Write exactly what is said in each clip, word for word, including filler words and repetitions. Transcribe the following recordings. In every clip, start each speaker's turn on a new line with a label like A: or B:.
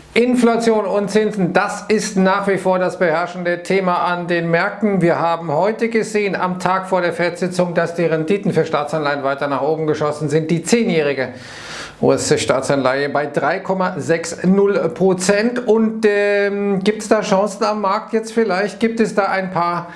A: Inflation und Zinsen, das ist nach wie vor das beherrschende Thema an den Märkten. Wir haben heute gesehen, am Tag vor der Fed-Sitzung, dass die Renditen für Staatsanleihen weiter nach oben geschossen sind. Die zehnjährige U S-Staatsanleihe bei drei Komma sechzig Prozent. Und ähm, gibt es da Chancen am Markt jetzt vielleicht? Gibt es da ein paar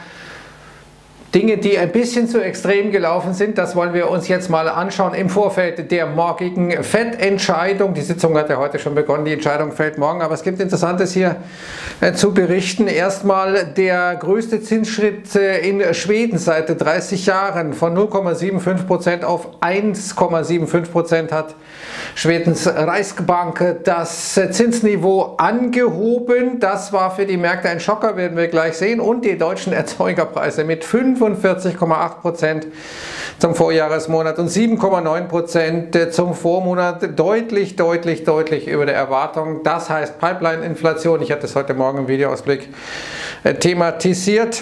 A: Dinge, die ein bisschen zu extrem gelaufen sind? Das wollen wir uns jetzt mal anschauen im Vorfeld der morgigen Fed-Entscheidung. Die Sitzung hat ja heute schon begonnen, die Entscheidung fällt morgen, aber es gibt Interessantes hier äh, zu berichten. Erstmal der größte Zinsschritt äh, in Schweden seit dreißig Jahren von null Komma fünfundsiebzig Prozent auf eins Komma fünfundsiebzig Prozent hat Schwedens Riksbank das Zinsniveau angehoben. Das war für die Märkte ein Schocker, werden wir gleich sehen. Und die deutschen Erzeugerpreise mit fünfundvierzig Komma acht Prozent zum Vorjahresmonat und sieben Komma neun Prozent zum Vormonat, deutlich, deutlich, deutlich über der Erwartung. Das heißt Pipeline-Inflation. Ich hatte es heute Morgen im Videoausblick thematisiert.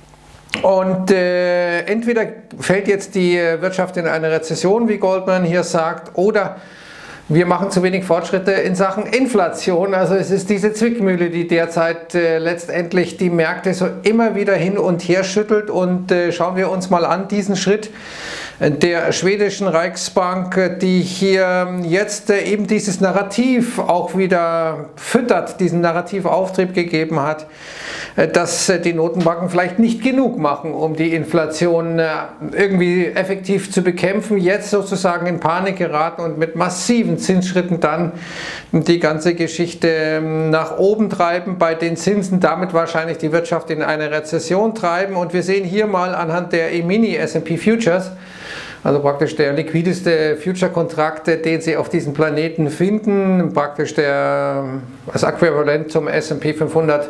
A: Und äh, entweder fällt jetzt die Wirtschaft in eine Rezession, wie Goldman hier sagt, oder wir machen zu wenig Fortschritte in Sachen Inflation. Also es ist diese Zwickmühle, die derzeit äh, letztendlich die Märkte so immer wieder hin und her schüttelt. Und äh, schauen wir uns mal an diesen Schritt der schwedischen Riksbank, die hier jetzt äh, eben dieses Narrativ auch wieder füttert, diesen Narrativauftrieb gegeben hat, äh, dass äh, die Notenbanken vielleicht nicht genug machen, um die Inflation äh, irgendwie effektiv zu bekämpfen, jetzt sozusagen in Panik geraten und mit massiven Zinsschritten dann die ganze Geschichte nach oben treiben, bei den Zinsen damit wahrscheinlich die Wirtschaft in eine Rezession treiben. Und wir sehen hier mal anhand der E-Mini S und P Futures, also praktisch der liquideste Future-Kontrakt, den Sie auf diesem Planeten finden, praktisch der, das Äquivalent zum S und P fünfhundert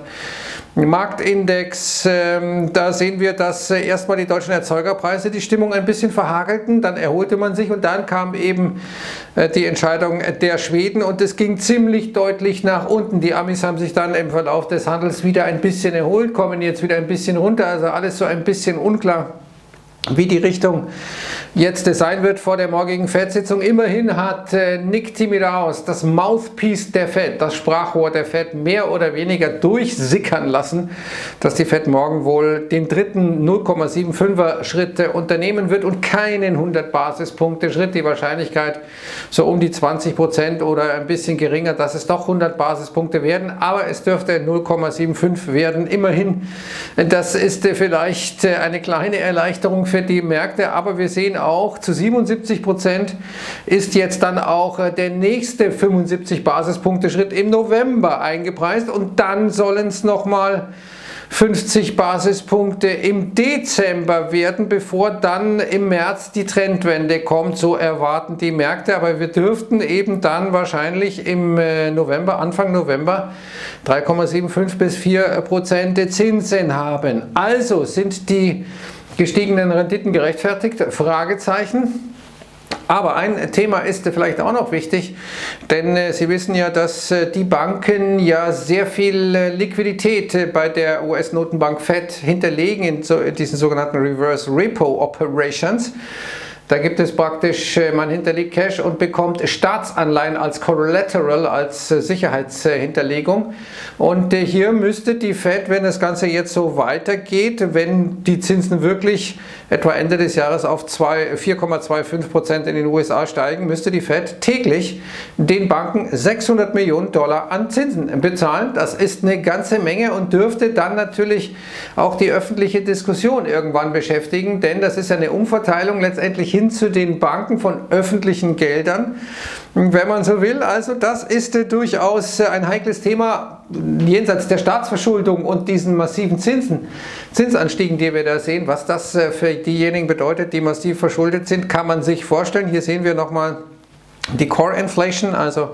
A: Marktindex. Da sehen wir, dass erstmal die deutschen Erzeugerpreise die Stimmung ein bisschen verhagelten, dann erholte man sich und dann kam eben die Entscheidung der Schweden und es ging ziemlich deutlich nach unten. Die Amis haben sich dann im Verlauf des Handels wieder ein bisschen erholt, kommen jetzt wieder ein bisschen runter, also alles so ein bisschen unklar, wie die Richtung jetzt sein wird vor der morgigen Fed-Sitzung. Immerhin hat äh, Nick Timiraos, das Mouthpiece der Fed, das Sprachrohr der Fed, mehr oder weniger durchsickern lassen, dass die Fed morgen wohl den dritten null Komma fünfundsiebziger Schritt äh, unternehmen wird und keinen hundert Basispunkte Schritt. Die Wahrscheinlichkeit so um die zwanzig Prozent oder ein bisschen geringer, dass es doch hundert Basispunkte werden, aber es dürfte null Komma fünfundsiebzig werden. Immerhin, das ist äh, vielleicht äh, eine kleine Erleichterung für die Märkte, aber wir sehen auch, zu siebenundsiebzig Prozent ist jetzt dann auch der nächste fünfundsiebzig Basispunkte Schritt im November eingepreist und dann sollen es nochmal fünfzig Basispunkte im Dezember werden, bevor dann im März die Trendwende kommt, so erwarten die Märkte, aber wir dürften eben dann wahrscheinlich im November, Anfang November drei Komma fünfundsiebzig bis vier Prozent Zinsen haben. Also sind die gestiegenen Renditen gerechtfertigt? Fragezeichen. Aber ein Thema ist vielleicht auch noch wichtig, denn äh, Sie wissen ja, dass äh, die Banken ja sehr viel äh, Liquidität äh, bei der U S-Notenbank Fed hinterlegen in so, diesen sogenannten Reverse Repo Operations. Da gibt es praktisch, man hinterlegt Cash und bekommt Staatsanleihen als Collateral, als Sicherheitshinterlegung. Und hier müsste die Fed, wenn das Ganze jetzt so weitergeht, wenn die Zinsen wirklich etwa Ende des Jahres auf vier Komma fünfundzwanzig Prozent in den U S A steigen, müsste die Fed täglich den Banken sechshundert Millionen Dollar an Zinsen bezahlen. Das ist eine ganze Menge und dürfte dann natürlich auch die öffentliche Diskussion irgendwann beschäftigen, denn das ist eine Umverteilung letztendlich hin zu den Banken von öffentlichen Geldern, wenn man so will. Also das ist äh, durchaus äh, ein heikles Thema jenseits der Staatsverschuldung und diesen massiven Zinsen, Zinsanstiegen, die wir da sehen. Was das äh, für diejenigen bedeutet, die massiv verschuldet sind, kann man sich vorstellen. Hier sehen wir nochmal die Core Inflation, also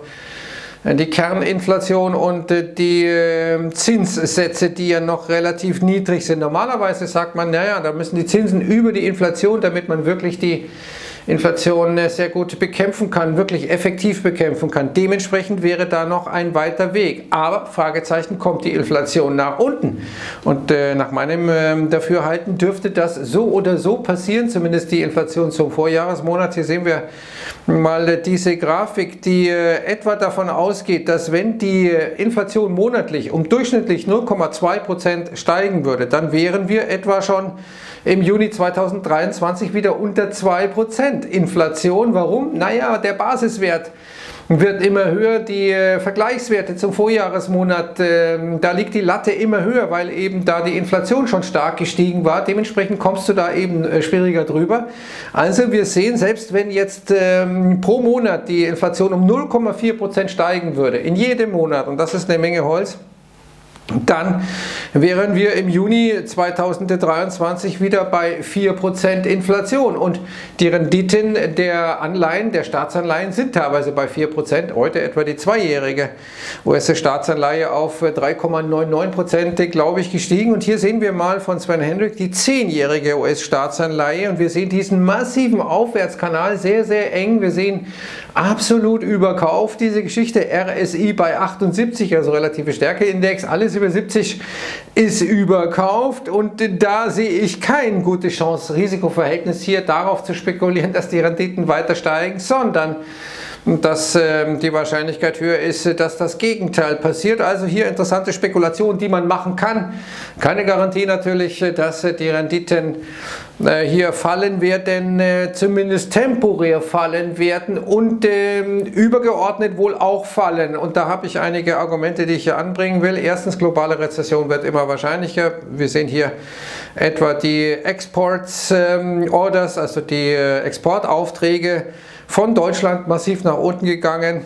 A: die Kerninflation und die Zinssätze, die ja noch relativ niedrig sind. Normalerweise sagt man, naja, da müssen die Zinsen über die Inflation, damit man wirklich die Inflation sehr gut bekämpfen kann, wirklich effektiv bekämpfen kann. Dementsprechend wäre da noch ein weiter Weg. Aber, Fragezeichen, kommt die Inflation nach unten? Und äh, nach meinem äh, Dafürhalten dürfte das so oder so passieren, zumindest die Inflation zum Vorjahresmonat. Hier sehen wir mal äh, diese Grafik, die äh, etwa davon ausgeht, dass wenn die Inflation monatlich um durchschnittlich null Komma zwei Prozent steigen würde, dann wären wir etwa schon im Juni zweitausenddreiundzwanzig wieder unter zwei Prozent Inflation. Warum? Naja, der Basiswert wird immer höher, die äh, Vergleichswerte zum Vorjahresmonat, äh, da liegt die Latte immer höher, weil eben da die Inflation schon stark gestiegen war. Dementsprechend kommst du da eben äh, schwieriger drüber. Also wir sehen, selbst wenn jetzt ähm, pro Monat die Inflation um null Komma vier Prozent steigen würde, in jedem Monat, und das ist eine Menge Holz, dann wären wir im Juni zweitausenddreiundzwanzig wieder bei vier Prozent Inflation und die Renditen der Anleihen, der Staatsanleihen sind teilweise bei vier Prozent, heute etwa die zweijährige U S-Staatsanleihe auf drei Komma neunundneunzig Prozent, glaube ich, gestiegen. Und hier sehen wir mal von Sven Hendrick die zehnjährige U S-Staatsanleihe und wir sehen diesen massiven Aufwärtskanal, sehr, sehr eng. Wir sehen absolut überkauft diese Geschichte, R S I bei achtundsiebzig, also relative Stärkeindex, alles über siebzig ist überkauft und da sehe ich keine gute Chance-Risikoverhältnis hier darauf zu spekulieren, dass die Renditen weiter steigen, sondern dass äh, die Wahrscheinlichkeit höher ist, dass das Gegenteil passiert. Also hier interessante Spekulation, die man machen kann. Keine Garantie natürlich, dass äh, die Renditen äh, hier fallen werden, äh, zumindest temporär fallen werden und äh, übergeordnet wohl auch fallen. Und da habe ich einige Argumente, die ich hier anbringen will. Erstens, globale Rezession wird immer wahrscheinlicher. Wir sehen hier etwa die Exports ähm, Orders, also die äh, Exportaufträge von Deutschland massiv nach unten gegangen,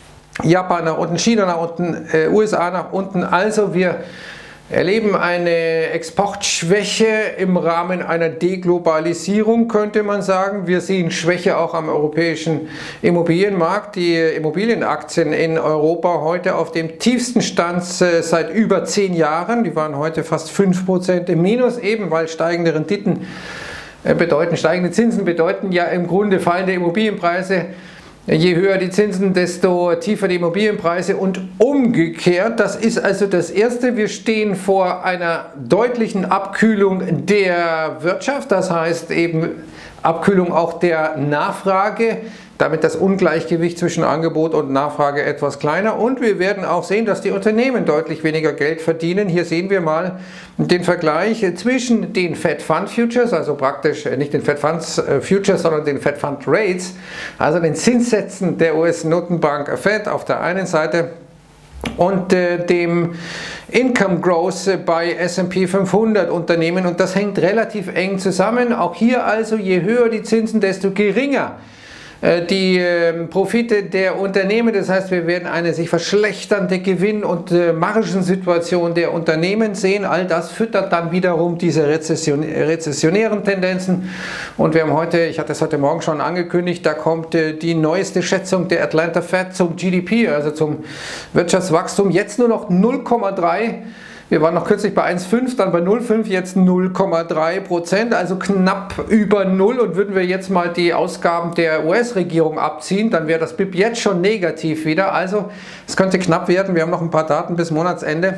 A: Japan nach unten, China nach unten, äh, U S A nach unten. Also wir erleben eine Exportschwäche im Rahmen einer Deglobalisierung, könnte man sagen. Wir sehen Schwäche auch am europäischen Immobilienmarkt. Die Immobilienaktien in Europa heute auf dem tiefsten Stand äh, seit über zehn Jahren. Die waren heute fast fünf Prozent im Minus, eben weil steigende Renditen bedeuten, steigende Zinsen bedeuten ja im Grunde fallende Immobilienpreise. Je höher die Zinsen, desto tiefer die Immobilienpreise und umgekehrt. Das ist also das Erste. Wir stehen vor einer deutlichen Abkühlung der Wirtschaft, das heißt eben Abkühlung auch der Nachfrage, damit das Ungleichgewicht zwischen Angebot und Nachfrage etwas kleiner. Und wir werden auch sehen, dass die Unternehmen deutlich weniger Geld verdienen. Hier sehen wir mal den Vergleich zwischen den Fed Fund Futures, also praktisch nicht den Fed Fund Futures, sondern den Fed Fund Rates, also den Zinssätzen der U S-Notenbank Fed auf der einen Seite und äh, dem Income Growth bei S und P fünfhundert Unternehmen, und das hängt relativ eng zusammen. Auch hier also, je höher die Zinsen, desto geringer die Profite der Unternehmen. Das heißt, wir werden eine sich verschlechternde Gewinn- und Margensituation der Unternehmen sehen. All das füttert dann wiederum diese Rezession, rezessionären Tendenzen. Und wir haben heute, ich hatte es heute Morgen schon angekündigt, da kommt die neueste Schätzung der Atlanta Fed zum G D P, also zum Wirtschaftswachstum, jetzt nur noch null Komma drei. Wir waren noch kürzlich bei eins Komma fünf, dann bei null Komma fünf, jetzt null Komma drei Prozent, also knapp über null. Und würden wir jetzt mal die Ausgaben der U S-Regierung abziehen, dann wäre das B I P jetzt schon negativ wieder. Also es könnte knapp werden. Wir haben noch ein paar Daten bis Monatsende,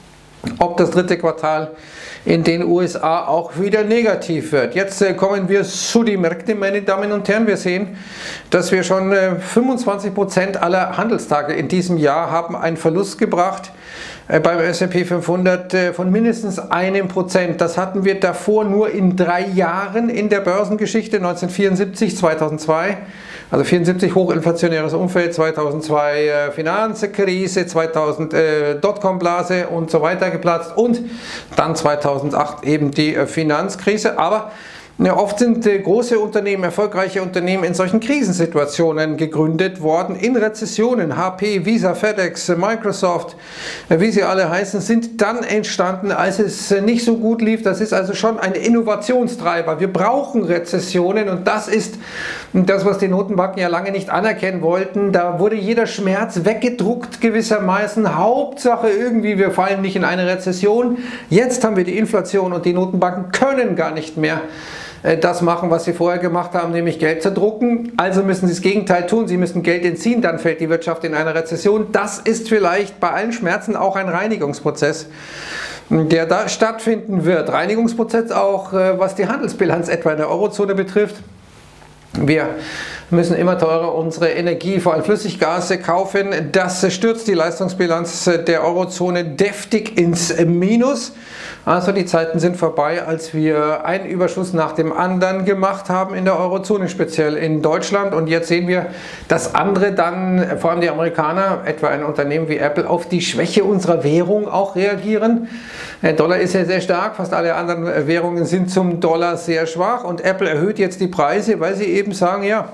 A: ob das dritte Quartal in den U S A auch wieder negativ wird. Jetzt äh, kommen wir zu den Märkten, meine Damen und Herren. Wir sehen, dass wir schon äh, fünfundzwanzig Prozent aller Handelstage in diesem Jahr haben einen Verlust gebracht. Beim S und P fünfhundert von mindestens einem Prozent. Das hatten wir davor nur in drei Jahren in der Börsengeschichte, neunzehnhundertvierundsiebzig, zweitausendzwei, also vierundsiebzig hochinflationäres Umfeld, zweitausendzwei äh, Finanzkrise, zweitausend äh, Dotcom-Blase und so weiter geplatzt und dann zweitausendacht eben die äh, Finanzkrise. Aber ja, oft sind äh, große Unternehmen, erfolgreiche Unternehmen in solchen Krisensituationen gegründet worden, in Rezessionen. H P, Visa, FedEx, Microsoft, äh, wie sie alle heißen, sind dann entstanden, als es äh, nicht so gut lief. Das ist also schon ein Innovationstreiber. Wir brauchen Rezessionen und das ist das, was die Notenbanken ja lange nicht anerkennen wollten. Da wurde jeder Schmerz weggedruckt gewissermaßen. Hauptsache irgendwie, wir fallen nicht in eine Rezession. Jetzt haben wir die Inflation und die Notenbanken können gar nicht mehr das machen, was sie vorher gemacht haben, nämlich Geld zu drucken. Also müssen sie das Gegenteil tun, sie müssen Geld entziehen, dann fällt die Wirtschaft in eine Rezession. Das ist vielleicht bei allen Schmerzen auch ein Reinigungsprozess, der da stattfinden wird. Reinigungsprozess auch, was die Handelsbilanz etwa in der Eurozone betrifft. Wir müssen immer teurer unsere Energie, vor allem Flüssiggase, kaufen. Das stürzt die Leistungsbilanz der Eurozone deftig ins Minus. Also die Zeiten sind vorbei, als wir einen Überschuss nach dem anderen gemacht haben in der Eurozone, speziell in Deutschland. Und jetzt sehen wir, dass andere dann, vor allem die Amerikaner, etwa ein Unternehmen wie Apple, auf die Schwäche unserer Währung auch reagieren. Der Dollar ist ja sehr stark, fast alle anderen Währungen sind zum Dollar sehr schwach. Und Apple erhöht jetzt die Preise, weil sie eben sagen, ja,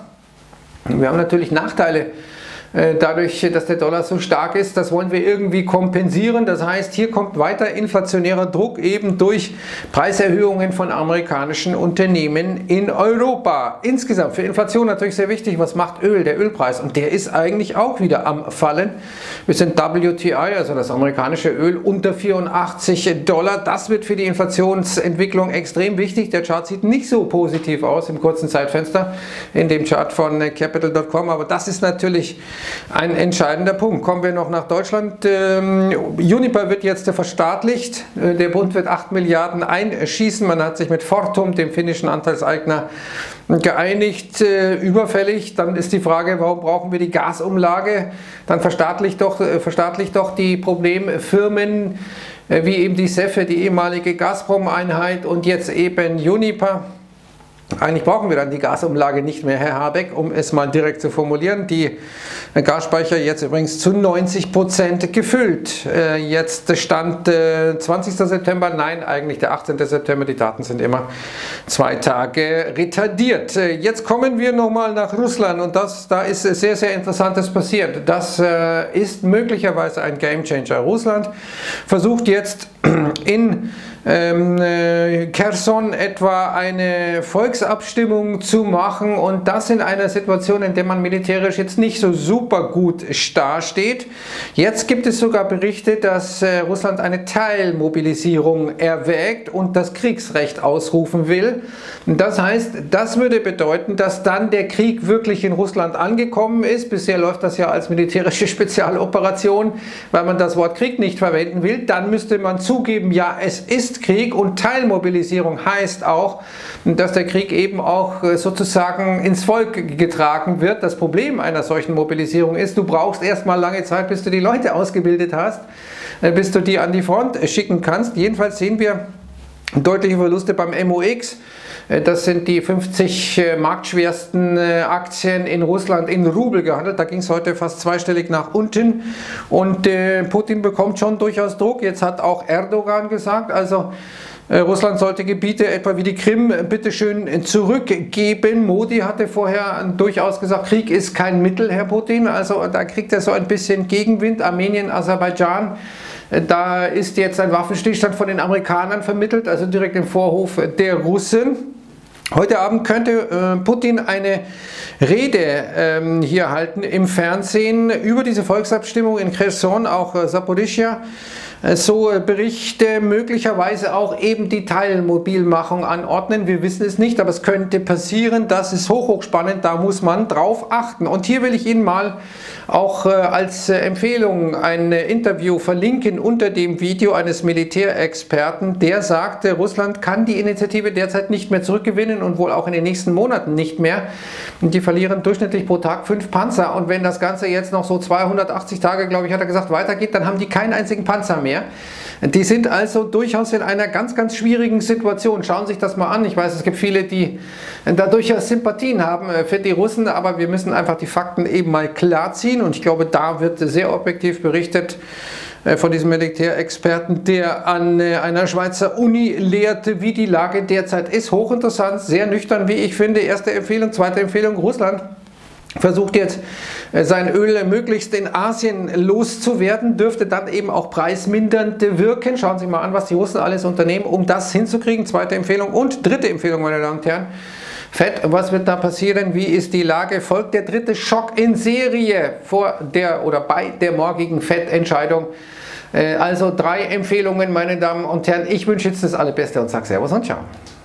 A: wir haben natürlich Nachteile dadurch, dass der Dollar so stark ist. Das wollen wir irgendwie kompensieren. Das heißt, hier kommt weiter inflationärer Druck eben durch Preiserhöhungen von amerikanischen Unternehmen in Europa. Insgesamt für Inflation natürlich sehr wichtig, was macht Öl, der Ölpreis? Und der ist eigentlich auch wieder am Fallen. Wir sind W T I, also das amerikanische Öl, unter vierundachtzig Dollar. Das wird für die Inflationsentwicklung extrem wichtig. Der Chart sieht nicht so positiv aus im kurzen Zeitfenster in dem Chart von Capital Punkt com, aber das ist natürlich ein entscheidender Punkt. Kommen wir noch nach Deutschland. Ähm, Uniper wird jetzt verstaatlicht. Der Bund wird acht Milliarden einschießen. Man hat sich mit Fortum, dem finnischen Anteilseigner, geeinigt. Äh, überfällig. Dann ist die Frage, warum brauchen wir die Gasumlage? Dann verstaatlicht doch, äh, verstaatlicht doch die Problemfirmen äh, wie eben die SEFE, die ehemalige Gazprom-Einheit und jetzt eben Uniper. Eigentlich brauchen wir dann die Gasumlage nicht mehr, Herr Habeck, um es mal direkt zu formulieren. Die Gasspeicher jetzt übrigens zu neunzig Prozent gefüllt. Jetzt Stand zwanzigster September, nein, eigentlich der achtzehnte September, die Daten sind immer zwei Tage retardiert. Jetzt kommen wir nochmal nach Russland und das, da ist sehr, sehr Interessantes passiert. Das ist möglicherweise ein Gamechanger. Russland versucht jetzt in ähm, Cherson etwa eine Volksabstimmung zu machen und das in einer Situation, in der man militärisch jetzt nicht so super gut dasteht. Jetzt gibt es sogar Berichte, dass äh, Russland eine Teilmobilisierung erwägt und das Kriegsrecht ausrufen will. Das heißt, das würde bedeuten, dass dann der Krieg wirklich in Russland angekommen ist. Bisher läuft das ja als militärische Spezialoperation, weil man das Wort Krieg nicht verwenden will. Dann müsste man zugeben, ja, es ist Krieg und Teilmobilisierung heißt auch, dass der Krieg eben auch sozusagen ins Volk getragen wird. Das Problem einer solchen Mobilisierung ist, du brauchst erstmal lange Zeit, bis du die Leute ausgebildet hast, bis du die an die Front schicken kannst. Jedenfalls sehen wir deutliche Verluste beim M O X. Das sind die fünfzig marktschwersten Aktien in Russland in Rubel gehandelt. Da ging es heute fast zweistellig nach unten. Und äh, Putin bekommt schon durchaus Druck. Jetzt hat auch Erdogan gesagt, also äh, Russland sollte Gebiete etwa wie die Krim bitteschön zurückgeben. Modi hatte vorher durchaus gesagt, Krieg ist kein Mittel, Herr Putin. Also da kriegt er so ein bisschen Gegenwind. Armenien, Aserbaidschan. Da ist jetzt ein Waffenstillstand von den Amerikanern vermittelt, also direkt im Vorhof der Russen. Heute Abend könnte äh, Putin eine Rede ähm, hier halten im Fernsehen über diese Volksabstimmung in Cherson, auch äh, Saporischschja. Äh, so äh, Berichte möglicherweise auch eben die Teilmobilmachung anordnen. Wir wissen es nicht, aber es könnte passieren. Das ist hoch, hoch spannend, da muss man drauf achten. Und hier will ich Ihnen mal auch äh, als äh, Empfehlung ein äh, Interview verlinken unter dem Video eines Militärexperten, der sagte, Russland kann die Initiative derzeit nicht mehr zurückgewinnen und wohl auch in den nächsten Monaten nicht mehr. Die verlieren durchschnittlich pro Tag fünf Panzer und wenn das Ganze jetzt noch so zweihundertachtzig Tage, glaube ich, hat er gesagt, weitergeht, dann haben die keinen einzigen Panzer mehr. Die sind also durchaus in einer ganz, ganz schwierigen Situation. Schauen Sie sich das mal an. Ich weiß, es gibt viele, die da durchaus Sympathien haben für die Russen, aber wir müssen einfach die Fakten eben mal klarziehen und ich glaube, da wird sehr objektiv berichtet von diesem Militärexperten, der an einer Schweizer Uni lehrte, wie die Lage derzeit ist. Hochinteressant, sehr nüchtern, wie ich finde. Erste Empfehlung, zweite Empfehlung, Russland versucht jetzt sein Öl möglichst in Asien loszuwerden, dürfte dann eben auch preismindernd wirken. Schauen Sie mal an, was die Russen alles unternehmen, um das hinzukriegen. Zweite Empfehlung und dritte Empfehlung, meine Damen und Herren. Fed, was wird da passieren? Wie ist die Lage? Folgt der dritte Schock in Serie vor der oder bei der morgigen Fed-Entscheidung? Also drei Empfehlungen, meine Damen und Herren. Ich wünsche jetzt das Allerbeste und sage Servus und Ciao.